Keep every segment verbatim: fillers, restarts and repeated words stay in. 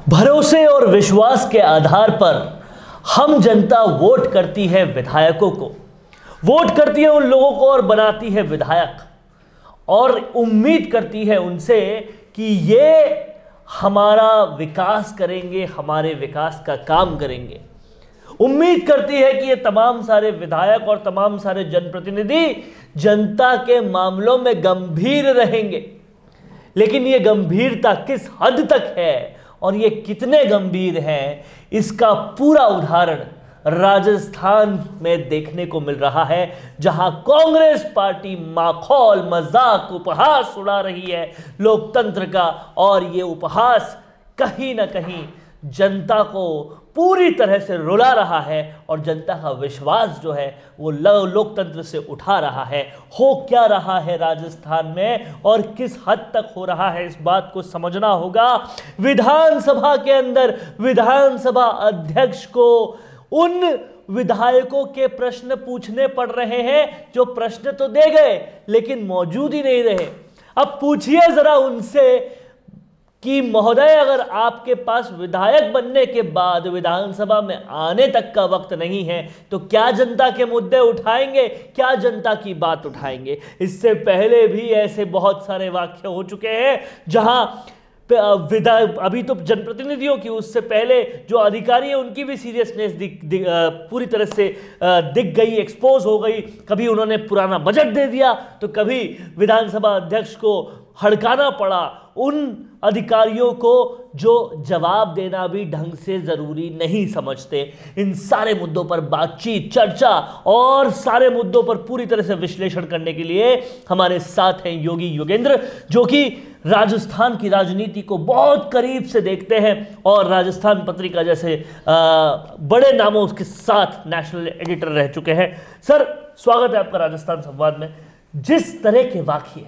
भरोसे और विश्वास के आधार पर हम जनता वोट करती है विधायकों को, वोट करती है उन लोगों को और बनाती है विधायक, और उम्मीद करती है उनसे कि ये हमारा विकास करेंगे, हमारे विकास का काम करेंगे। उम्मीद करती है कि ये तमाम सारे विधायक और तमाम सारे जनप्रतिनिधि जनता के मामलों में गंभीर रहेंगे। लेकिन ये गंभीरता किस हद तक है और ये कितने गंभीर हैं, इसका पूरा उदाहरण राजस्थान में देखने को मिल रहा है, जहां कांग्रेस पार्टी माखौल, मजाक, उपहास उड़ा रही है लोकतंत्र का, और ये उपहास कहीं ना कहीं जनता को पूरी तरह से रुला रहा है और जनता का विश्वास जो है वो लोकतंत्र से उठा रहा है। हो क्या रहा है राजस्थान में और किस हद तक हो रहा है, इस बात को समझना होगा। विधानसभा के अंदर विधानसभा अध्यक्ष को उन विधायकों के प्रश्न पूछने पड़ रहे हैं जो प्रश्न तो दे गए लेकिन मौजूद ही नहीं रहे। अब पूछिए जरा उनसे कि महोदय, अगर आपके पास विधायक बनने के बाद विधानसभा में आने तक का वक्त नहीं है तो क्या जनता के मुद्दे उठाएंगे, क्या जनता की बात उठाएंगे? इससे पहले भी ऐसे बहुत सारे वाक्य हो चुके हैं जहां विधायक, अभी तो जनप्रतिनिधियों की, उससे पहले जो अधिकारी है उनकी भी सीरियसनेस दिख, दिख, पूरी तरह से दिख गई, एक्सपोज हो गई। कभी उन्होंने पुराना बजट दे दिया तो कभी विधानसभा अध्यक्ष को हड़काना पड़ा उन अधिकारियों को जो जवाब देना भी ढंग से जरूरी नहीं समझते। इन सारे मुद्दों पर बातचीत, चर्चा और सारे मुद्दों पर पूरी तरह से विश्लेषण करने के लिए हमारे साथ हैं योगी योगेंद्र, जो कि राजस्थान की राजनीति को बहुत करीब से देखते हैं और राजस्थान पत्रिका जैसे आ, बड़े नामों के साथ नेशनल एडिटर रह चुके हैं। सर, स्वागत है आपका राजस्थान संवाद में। जिस तरह के वाकये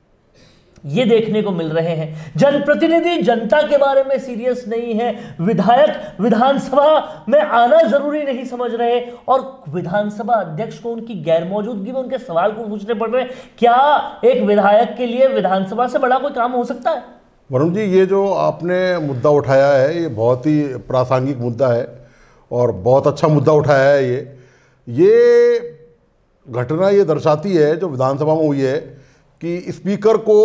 ये देखने को मिल रहे हैं, जनप्रतिनिधि जनता के बारे में सीरियस नहीं है, विधायक विधानसभा में आना जरूरी नहीं समझ रहे और विधानसभा अध्यक्ष को उनकी गैर मौजूदगी में उनके सवाल को पूछने पड़ रहे हैं। क्या एक विधायक के लिए विधानसभा से बड़ा कोई काम हो सकता है? वरुण जी, ये जो आपने मुद्दा उठाया है ये बहुत ही प्रासंगिक मुद्दा है और बहुत अच्छा मुद्दा उठाया है। ये ये घटना ये दर्शाती है जो विधानसभा में हुई है कि स्पीकर को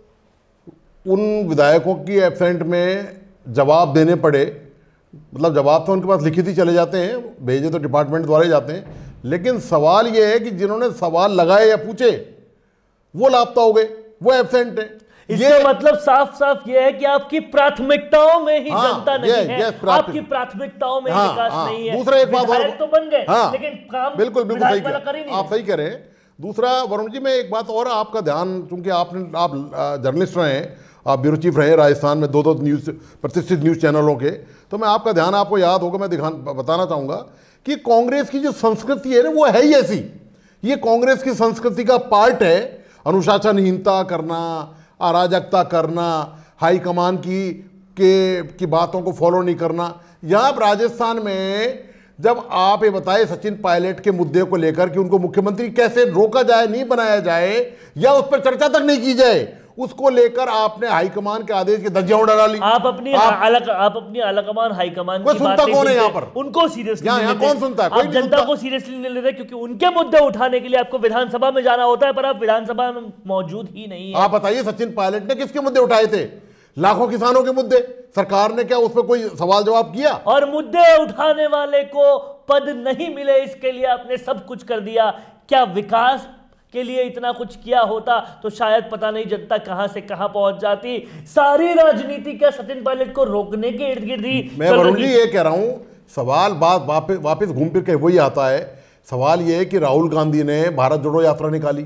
उन विधायकों की एब्सेंट में जवाब देने पड़े। मतलब जवाब तो उनके पास लिखित ही चले जाते हैं, भेजे तो डिपार्टमेंट द्वारा ही जाते हैं, लेकिन सवाल ये है कि जिन्होंने सवाल लगाए या पूछे वो लापता हो गए, वो एब्सेंट है। इसका मतलब साफ साफ ये है कि आपकी प्राथमिकताओं में ही हाँ, जनता नहीं ये, है ये आपकी प्राथमिकताओं में हाँ, विकास हाँ, नहीं है। दूसरा एक बात और तो बन गए हाँ, लेकिन काम बिल्कुल बिल्कुल सही कह, आप सही कह रहे हैं। दूसरा वरुण जी, मैं एक बात और आपका ध्यान, चूंकि आपने आप जर्नलिस्ट रहे हैं, आप ब्यूरो चीफ रहे राजस्थान में दो दो न्यूज़ प्रतिष्ठित न्यूज़ चैनलों के, तो मैं आपका ध्यान, आपको याद होगा, मैं दिखा बताना चाहूँगा कि कांग्रेस की जो संस्कृति है ना वो है ही ऐसी। ये कांग्रेस की संस्कृति का पार्ट है, अनुशासनहीनता करना, अराजकता करना, हाईकमान की के की बातों को फॉलो नहीं करना। यहाँ राजस्थान में जब आप ये बताए सचिन पायलट के मुद्दे को लेकर कि उनको मुख्यमंत्री कैसे रोका जाए, नहीं बनाया जाए या उस पर चर्चा तक नहीं की जाए, उसको लेकर आपने हाईकमान के आदेश की धज्जियां उड़ा डाली। आप अपनी आप, अलग, आप अपनी आलाकमान हाईकमान कोई सुनता कौन है यहाँ पर? उनको सीरियसली यहाँ यहाँ कौन सुनता है? कोई जनता को सीरियसली नहीं ले रहे क्योंकि उनके मुद्दे उठाने के लिए आपको विधानसभा में जाना होता है, पर आप विधानसभा में मौजूद ही नहीं है। आप बताइए, सचिन पायलट ने किसके मुद्दे उठाए थे? लाखों किसानों के मुद्दे। सरकार ने क्या उस पर कोई सवाल जवाब किया? और मुद्दे उठाने वाले को पद नहीं मिले, इसके लिए आपने सब कुछ कर दिया। क्या विकास के लिए इतना कुछ किया होता तो शायद पता नहीं जनता कहां से कहां पहुंच जाती। सारी राजनीति क्या सचिन पायलट को रोकने के इर्द गिर्द ही? मैं वरुण जी ये कह रहा हूं, सवाल बात वापस वापस घूम फिर के वही आता है। सवाल ये है कि राहुल गांधी ने भारत जोड़ो यात्रा निकाली,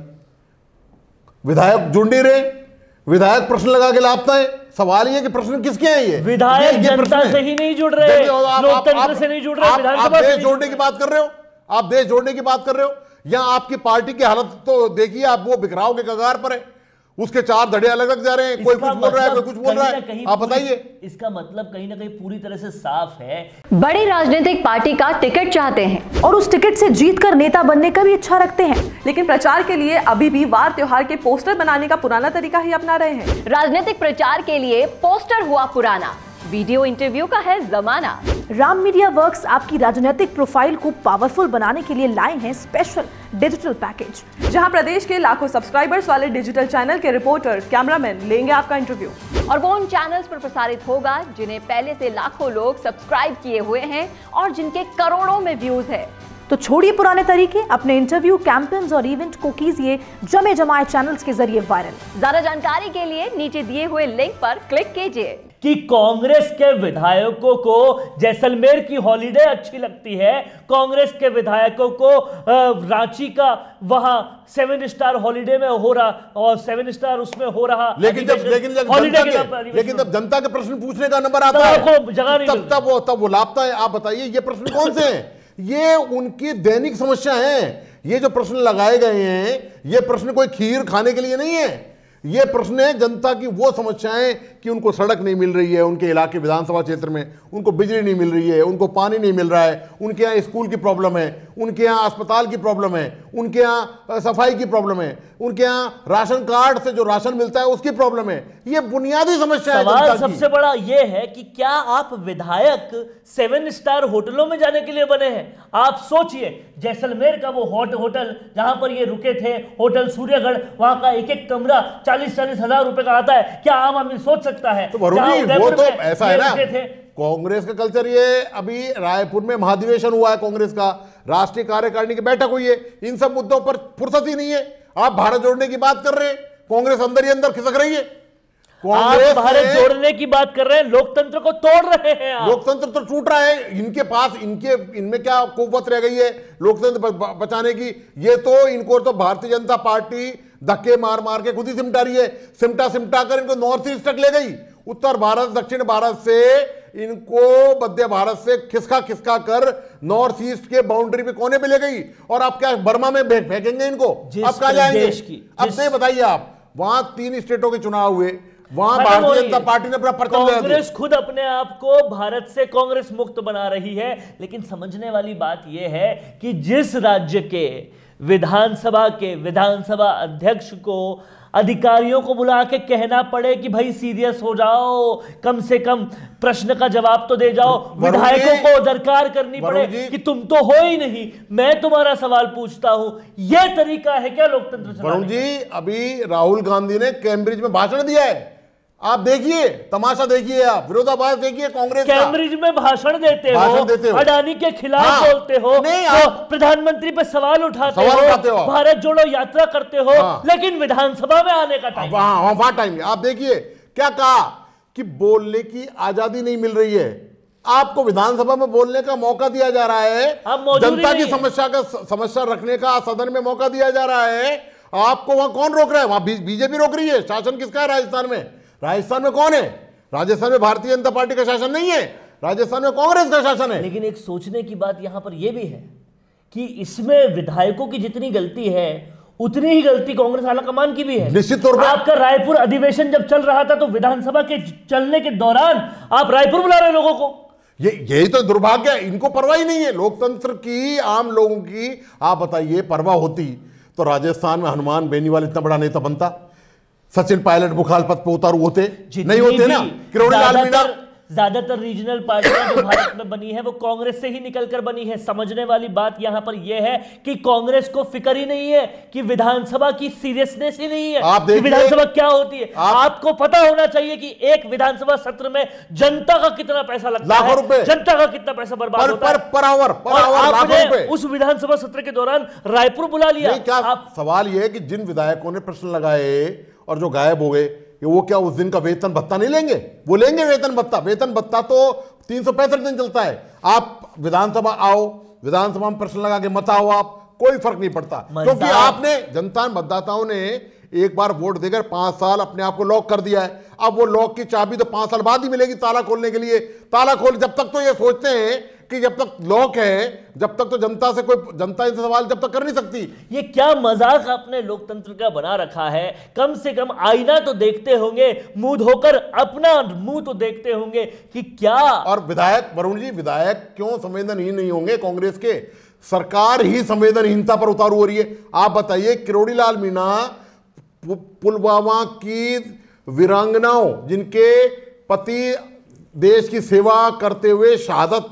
विधायक जुड़ नहीं रहे, विधायक प्रश्न लगा के लापता है। सवाल ये कि प्रश्न किसके हैं? ये विधायक जनता से ही नहीं जुड़ रहे, लोकतंत्र से नहीं जुड़ रहे, विधानसभा से। देश जोड़ने की बात कर रहे हो, आप देश जोड़ने की बात कर रहे हो, या आपकी पार्टी की हालत तो देखिए, आप वो बिखराव के कगार पर है, उसके चार धड़े अलग अलग जा रहे हैं, कोई कुछ बोल रहा है, कोई कुछ बोल रहा है। आप बताइए, इसका मतलब कहीं ना कहीं पूरी तरह से साफ है। बड़ी राजनीतिक पार्टी का टिकट चाहते हैं और उस टिकट से जीतकर नेता बनने का भी इच्छा रखते हैं, लेकिन प्रचार के लिए अभी भी वार त्योहार के पोस्टर बनाने का पुराना तरीका ही अपना रहे हैं। राजनीतिक प्रचार के लिए पोस्टर हुआ पुराना, वीडियो इंटरव्यू का है जमाना। राम मीडिया वर्क्स आपकी राजनीतिक प्रोफाइल को पावरफुल बनाने के लिए लाए हैं स्पेशल डिजिटल पैकेज, जहां प्रदेश के लाखों सब्सक्राइबर्स वाले डिजिटल चैनल के रिपोर्टर, कैमरामैन लेंगे आपका इंटरव्यू। और वो उन चैनल्स पर प्रसारित होगा जिन्हें पहले से लाखों लोग सब्सक्राइब किए हुए हैं और जिनके करोड़ों में व्यूज है। तो छोड़िए पुराने तरीके, अपने इंटरव्यू, कैंपेन्स और इवेंट को कीजिए जमे जमाए चैनल्स के जरिए वायरल। ज्यादा जानकारी के लिए नीचे दिए हुए लिंक पर क्लिक कीजिए। कि कांग्रेस के विधायकों को जैसलमेर की हॉलिडे अच्छी लगती है, कांग्रेस के विधायकों को रांची का वहां सेवन स्टार हॉलिडे में हो रहा और सेवन स्टार उसमें हो रहा, लेकिन जब लेकिन जब जनता के लेकिन जब जनता के प्रश्न पूछने का नंबर आता है जगह नहीं, तब तब वो तब वो लापता है। आप बताइए ये प्रश्न कौन से हैं? ये उनकी दैनिक समस्या है। ये जो प्रश्न लगाए गए हैं ये प्रश्न कोई खीर खाने के लिए नहीं है। ये प्रश्न है जनता की वो समस्याएं कि उनको सड़क नहीं मिल रही है, उनके इलाके विधानसभा क्षेत्र में उनको बिजली नहीं मिल रही है, उनको पानी नहीं मिल रहा है, उनके यहाँ स्कूल की प्रॉब्लम है, उनके यहाँ अस्पताल की प्रॉब्लम है, उनके यहाँ सफाई की प्रॉब्लम है, उनके यहाँ राशन कार्ड से जो राशन मिलता है उसकी प्रॉब्लम है। ये बुनियादी समस्या है। सवाल सबसे बड़ा ये है कि क्या आप विधायक सेवन स्टार होटलों में जाने के लिए बने हैं? आप सोचिए, जैसलमेर का वो हॉट होटल जहां पर ये रुके थे, होटल सूर्यगढ़, वहां का एक एक कमरा चालीस चालीस हजार रुपए का आता है। क्या आम आदमी सोच सकता है? तो वो तो ऐसा है ना, कांग्रेस का कल्चर ये अभी रायपुर में महाधिवेशन हुआ है, कांग्रेस का राष्ट्रीय कार्यकारिणी की बैठक हुई है, इन सब मुद्दों पर फुर्सत ही नहीं है। आप भारत जोड़ने की बात कर रहे हैं, कांग्रेस अंदर ही अंदर खिसक रही है। कांग्रेस भारत जोड़ने की बात कर रहे हैं, लोकतंत्र को तोड़ रहे हैं आप। लोकतंत्र तो टूट रहा है। इनके पास इनके इनमें क्या कुव्वत रह गई है लोकतंत्र बचाने की? ये तो इनको तो भारतीय जनता पार्टी धक्के मार मार के खुद ही सिमटा रही है। सिमटा सिमटा कर इनको नॉर्थ ईस्ट तक ले गई, उत्तर भारत दक्षिण भारत से इनको मध्य भारत से खिसका खिसका कर नॉर्थ ईस्ट के बाउंड्री पे कोने पे ले गई। और आप क्या बर्मा में फेंकेंगे इनको? अब कहां जाएंगे? अब से बताइए आप, वहां तीन स्टेटों के चुनाव हुए, वहां भारतीय जनता पार्टी ने अपना परचम लगा दिया। कांग्रेस खुद अपने आप को भारत से कांग्रेस मुक्त बना रही है। लेकिन समझने वाली बात यह है कि जिस राज्य के विधानसभा के विधानसभा अध्यक्ष को अधिकारियों को बुला के कहना पड़े कि भाई सीरियस हो जाओ, कम से कम प्रश्न का जवाब तो दे जाओ, विधायकों को दरकार करनी पड़े कि तुम तो हो ही नहीं, मैं तुम्हारा सवाल पूछता हूं, यह तरीका है क्या लोकतंत्र चलाने? वरुण जी, अभी राहुल गांधी ने कैम्ब्रिज में भाषण दिया है, आप देखिए, तमाशा देखिए, आप विरोधाभास देखिए कांग्रेस का। कैम्ब्रिज में भाषण देते हो, भाषण देते हो, अडानी के खिलाफ हाँ, बोलते हो, नहीं, तो प्रधानमंत्री पे सवाल उठाते सवाल हो, उठाते हो, भारत जोड़ो यात्रा करते हो, हाँ, लेकिन विधानसभा में आने का टाइम, वहां वहां टाइम। आप देखिए क्या कहा कि बोलने की आजादी नहीं मिल रही है, आपको विधानसभा में बोलने का मौका दिया जा रहा है, जनता की समस्या का समस्या रखने का सदन में मौका दिया जा रहा है, आपको वहां कौन रोक रहा है? वहां बीजेपी रोक रही है। शासन किसका है राजस्थान में? राजस्थान में कौन है? राजस्थान में भारतीय जनता पार्टी का शासन नहीं है, राजस्थान में कांग्रेस का शासन है। लेकिन एक सोचने की बात यहां पर यह भी है कि इसमें विधायकों की जितनी गलती है उतनी ही गलती कांग्रेस आलाकमान की भी है। निश्चित तौर पर आपका रायपुर अधिवेशन जब चल रहा था तो विधानसभा के चलने के दौरान आप रायपुर बुला रहे लोगों को, ये यही तो दुर्भाग्य है। इनको परवाह ही नहीं है लोकतंत्र की, आम लोगों की। आप बताइए, परवाह होती तो राजस्थान में हनुमान बेनीवाल इतना बड़ा नेता बनता, सचिन पायलट मुखालपत पे उतारू होते नहीं होते ना? किरोड़ी लाल मीणा, ज्यादातर रीजनल पार्टियां जो भारत में बनी है वो कांग्रेस से ही निकलकर बनी है। समझने वाली बात यहां पर यह है कि कांग्रेस को फिक्र ही नहीं है, कि विधानसभा की सीरियसनेस ही नहीं है कि विधानसभा क्या होती है। आप, आपको पता होना चाहिए कि एक विधानसभा सत्र में जनता का कितना पैसा लगता है, रुपए, जनता का कितना पैसा बर्बाद पर, होता पर, है पर आवर, पर आवर, आपने उस विधानसभा सत्र के दौरान रायपुर बुला लिया। क्या आप, सवाल यह है कि जिन विधायकों ने प्रश्न लगाए और जो गायब हो गए, वो क्या उस दिन का वेतन भत्ता नहीं लेंगे? वो लेंगे वेतन भत्ता। वेतन भत्ता तो तीन सौ पैंसठ दिन चलता है। आप विधानसभा आओ, विधानसभा में प्रश्न लगा के मत आओ, आप कोई फर्क नहीं पड़ता, क्योंकि आपने जनता मतदाताओं ने एक बार वोट देकर पांच साल अपने आप को लॉक कर दिया है। अब वो लॉक की चाबी तो पांच साल बाद ही मिलेगी ताला खोलने के लिए। ताला खोल, जब तक तो ये सोचते हैं कि जब तक लॉक है, जब तक तो जनता से कोई जनता इनसे सवाल जब तक कर नहीं सकती। ये क्या मजाक अपने लोकतंत्र का बना रखा है? कम से कम आईना तो देखते होंगे, मुंह धोकर अपना मुंह तो देखते होंगे कि क्या। और विधायक, वरुण जी, विधायक क्यों संवेदनहीन नहीं होंगे कांग्रेस के? सरकार ही संवेदनहीनता पर उतारू हो रही है। आप बताइए, किरोड़ी लाल मीणा पुलवामा की वीरांगनाओं जिनके पति देश की सेवा करते हुए शहादत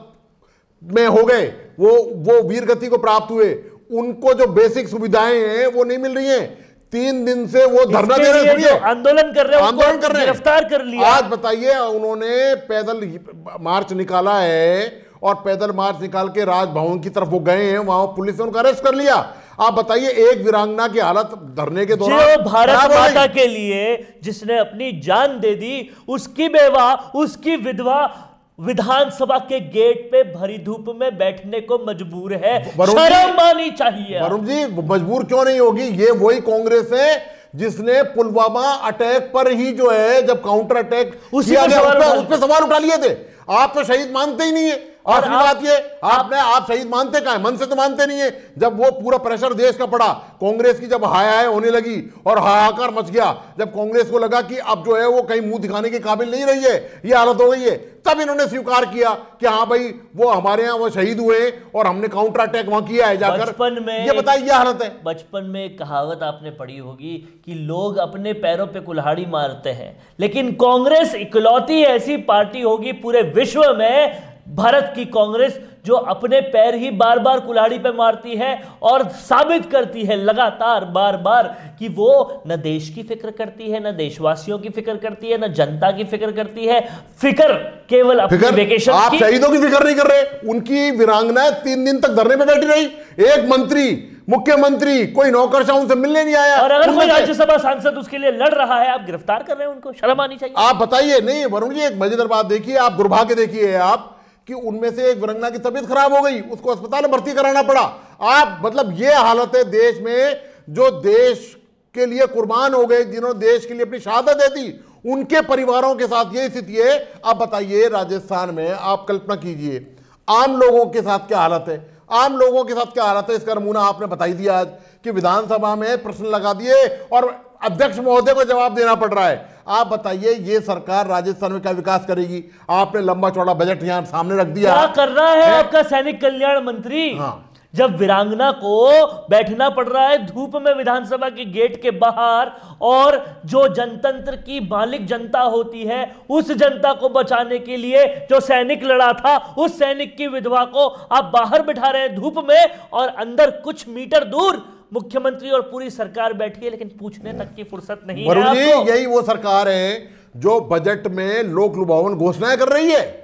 में हो गए, वो वो वीर गति को प्राप्त हुए, उनको जो बेसिक सुविधाएं हैं वो नहीं मिल रही हैं। तीन दिन से वो धरना दे रहे हैं, आंदोलन कर रहे हैं, आंदोलन कर रहे हैं, गिरफ्तार कर लिया। आज बताइए, उन्होंने पैदल मार्च निकाला है और पैदल मार्च निकाल के राजभवन की तरफ वो गए हैं, वहां पुलिस ने उनको अरेस्ट कर लिया। आप बताइए, एक वीरांगना की हालत धरने के दौरान, जो भारत माता के लिए जिसने अपनी जान दे दी, उसकी बेवा, उसकी विधवा विधानसभा के गेट पे भरी धूप में बैठने को मजबूर है। शर्म आनी चाहिए। वरुण जी, मजबूर क्यों नहीं होगी? ये वही कांग्रेस है जिसने पुलवामा अटैक पर ही जो है, जब काउंटर अटैक किया गया, उस पर सवाल उठा लिए थे। आप तो शहीद मानते ही नहीं है। आखिरी बात ये, आपने आप शहीद मानते कहाँ है? मन से तो मानते नहीं है। जब वो पूरा प्रेशर देश का पड़ा, कांग्रेस की जब हाय हाय होने लगी और हाहाकार मच गया, जब कांग्रेस को लगा कि अब जो है वो कहीं मुंह दिखाने के काबिल नहीं रही है, ये हालत हो गई है, तब इन्होंने स्वीकार किया कि हाँ भाई वो हमारे यहाँ वो शहीद हुए और हमने काउंटर अटैक वहां किया है जाकर। बचपन में ये बताइए, ये हालत है। बचपन में एक कहावत आपने पढ़ी होगी कि लोग अपने पैरों पे कुल्हाड़ी मारते हैं, लेकिन कांग्रेस इकलौती ऐसी पार्टी होगी पूरे विश्व में, भारत की कांग्रेस, जो अपने पैर ही बार बार कुल्हाड़ी पे मारती है और साबित करती है लगातार बार बार कि वो न देश की फिक्र करती है, न देशवासियों की फिक्र करती है, न जनता की फिक्र करती है। फिक्र केवल अपने वेकेशन आप शहीदों की फिक्र नहीं कर रहे। उनकी वीरांगना तीन दिन तक धरने पे बैठी रही, एक मंत्री, मुख्यमंत्री, कोई नौकरशाह उनसे मिलने नहीं आया। और अगर कोई राज्यसभा सांसद उसके लिए लड़ रहा है, आप गिरफ्तार कर रहे हैं उनको, शर्म आनी चाहिए। आप बताइए। नहीं वरुण जी, एक मजेदार बात देखिए, आप दुर्भाग्य देखिए आप कि उनमें से एक वीरांगना की तबीयत खराब हो गई, उसको अस्पताल में भर्ती कराना पड़ा। आप मतलब ये हालत है देश में, जो देश के लिए कुर्बान हो गए, जिन्होंने देश के लिए अपनी शहादत दे दी, उनके परिवारों के साथ ये स्थिति है। आप बताइए, राजस्थान में आप कल्पना कीजिए आम लोगों के साथ क्या हालत है, आम लोगों के साथ क्या हालत है, इसका नमूना आपने बताई दिया आज कि विधानसभा में प्रश्न लगा दिए और अध्यक्ष महोदय को जवाब देना पड़ रहा है। आप बताइए, ये सरकार राजस्थान में क्या विकास करेगी? आपने लंबा चौड़ा बजट यहां सामने रख दिया। क्या कर रहा है, है? आपका सैनिक कल्याण मंत्री? हाँ। जब वीरांगना को बैठना पड़ रहा है धूप में विधानसभा के गेट के बाहर, और जो जनतंत्र की मालिक जनता होती है, उस जनता को बचाने के लिए जो सैनिक लड़ा था, उस सैनिक की विधवा को आप बाहर बिठा रहे हैं धूप में, और अंदर कुछ मीटर दूर मुख्यमंत्री और पूरी सरकार बैठी है, लेकिन पूछने तक की फुर्सत नहीं है आपको। यही वो सरकार है जो बजट में लोक लुभावन घोषणाएं कर रही है।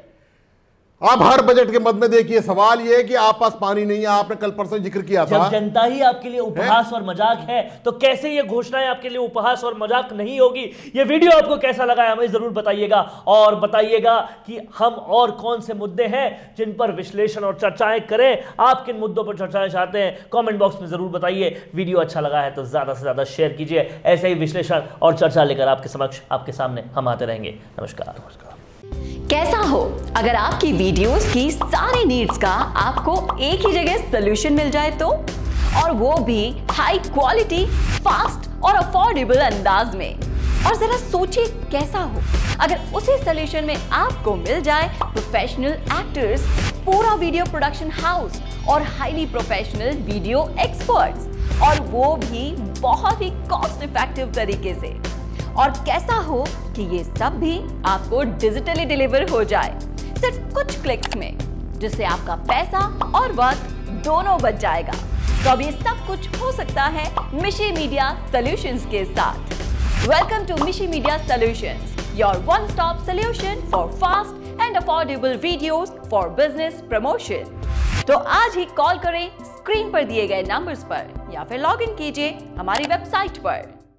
आप हर बजट के मद में देखिए, सवाल यह है कि आप पास पानी नहीं है। आपने कल परसों जिक्र किया था, जब जनता ही आपके लिए उपहास और मजाक है, तो कैसे ये घोषणाएं आपके लिए उपहास और मजाक नहीं होगी? ये वीडियो आपको कैसा लगा है हमें जरूर बताइएगा, और बताइएगा कि हम और कौन से मुद्दे हैं जिन पर विश्लेषण और चर्चाएं करें। आप किन मुद्दों पर चर्चाएं चाहते हैं, कॉमेंट बॉक्स में जरूर बताइए। वीडियो अच्छा लगा है तो ज्यादा से ज्यादा शेयर कीजिए। ऐसे ही विश्लेषण और चर्चा लेकर आपके समक्ष, आपके सामने हम आते रहेंगे। नमस्कार। नमस्कार। कैसा हो अगर आपकी वीडियोस की सारी नीड्स का आपको एक ही जगह सॉल्यूशन मिल जाए तो, और वो भी हाई क्वालिटी, फास्ट और अफोर्डेबल अंदाज में। और जरा सोचिए कैसा हो अगर उसी सॉल्यूशन में आपको मिल जाए प्रोफेशनल एक्टर्स, पूरा वीडियो प्रोडक्शन हाउस और हाईली प्रोफेशनल वीडियो एक्सपर्ट्स, और वो भी बहुत ही कॉस्ट इफेक्टिव तरीके से। और कैसा हो कि ये सब भी आपको डिजिटली डिलीवर हो जाए सिर्फ कुछ क्लिक्स में, जिससे आपका पैसा और वक्त दोनों बच जाएगा। तो अब ये सब कुछ हो सकता है मिशी मीडिया सॉल्यूशंस के साथ। Welcome to Mishi media solutions, your one stop solution for fast and affordable videos for business promotion. तो आज ही कॉल करें स्क्रीन पर दिए गए नंबर्स पर, या फिर लॉग इन कीजिए हमारी वेबसाइट पर।